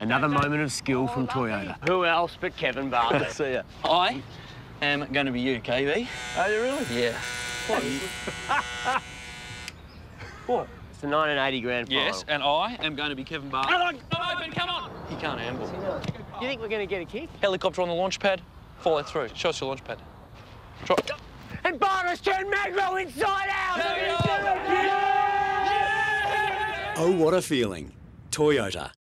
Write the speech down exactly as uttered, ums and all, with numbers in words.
Another moment of skill from Toyota. Who else but Kevin Bartlett? See ya. I am going to be you, K V. Are you really? Yeah. What? What? It's the nineteen eighty grand final. Yes, and I am going to be Kevin Bartlett. Come on, I'm open, come on! He can't handle. You think we're going to get a kick? Helicopter on the launch pad, follow through. Show us your launch pad. Try. And Bartlett's turned Magro inside out! Oh, what a feeling. Toyota.